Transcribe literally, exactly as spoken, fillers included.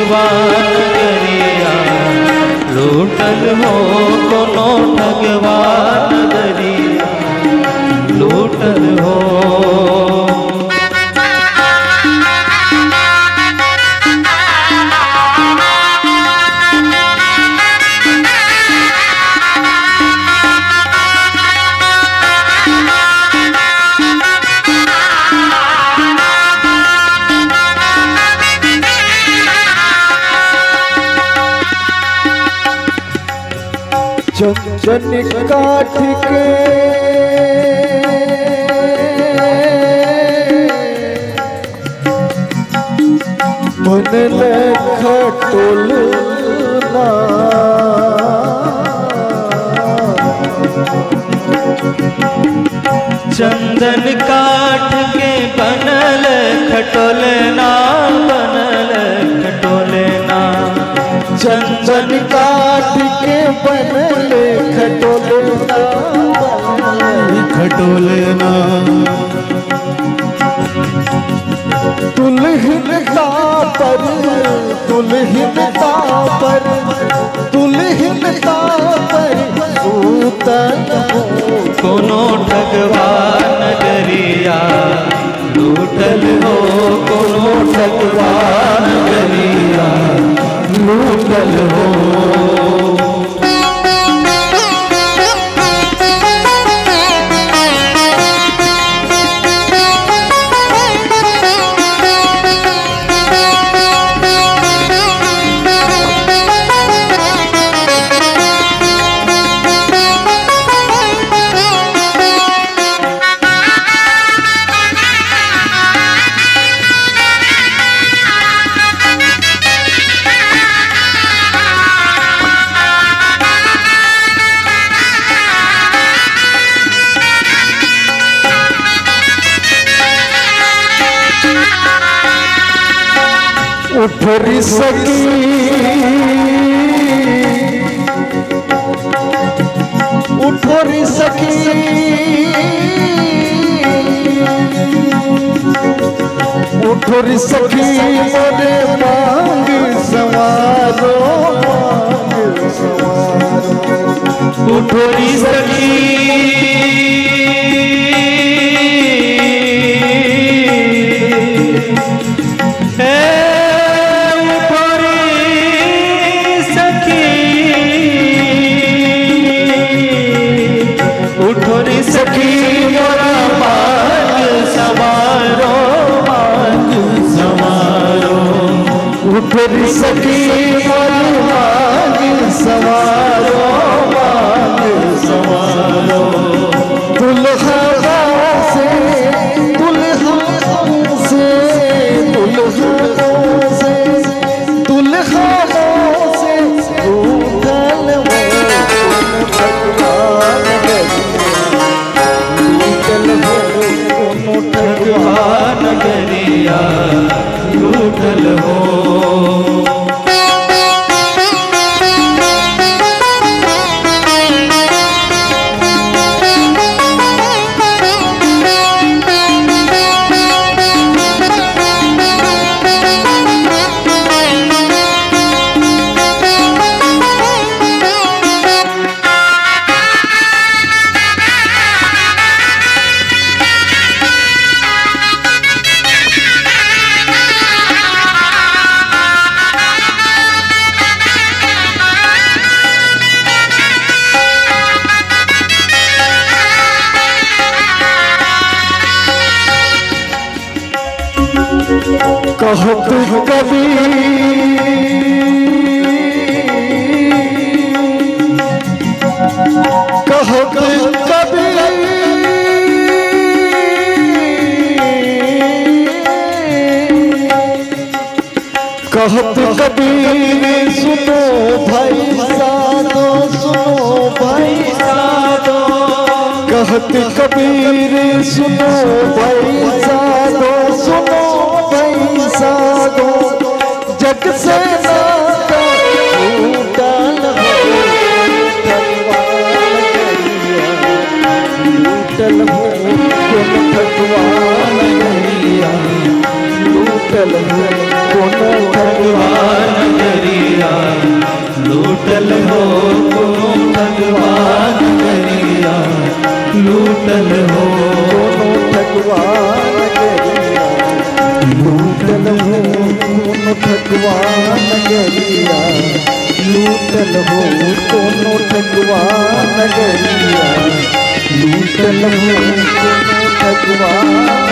ठगवान गरिया लूटल हो कोनो ठगवान गरिया लूटल हो। चंदन काठ के बनल खटोलना चंदन काठ के बनल खटोलना बनल खटोलना चंदन काठ के बनल खटोलना खटोलना दुल्हन का पर दुल्हन का पर दुल्हन का पर सूतल कोनो ठगवान गरिया लूटल हो कोनो ठगवान गरिया लूटल हो। उठरी सकी उठरी सकी उठरी सखी मोरे मांग सवारो मांग सवारो उठोरी सखी उठोरी सखी मोरा मांग सवारो मांग सवारो उठरी सखी मोरा मांग सवारो मांग सवारो दुल्हा से दुल्हा से दुल्हा से दुल्हा से उठल हो ठगवान गरिया लूटल हो। कहत कभी कहत कभी कहत कबीर सुनो भाई साधो सुनो भाई साधो कहत कबीर सुनो भाई साधो सुनो भाई साधो जग से नाता टूटल हो टूटल हो भगवान गरिया लूटल हो भगवान लूटल हो दोनों ठगवा नगरिया लूटल हो दोनों ठगवा नगरिया लूटल हो दोनों ठगवा नगरिया लूटल हो दोनों ठगवा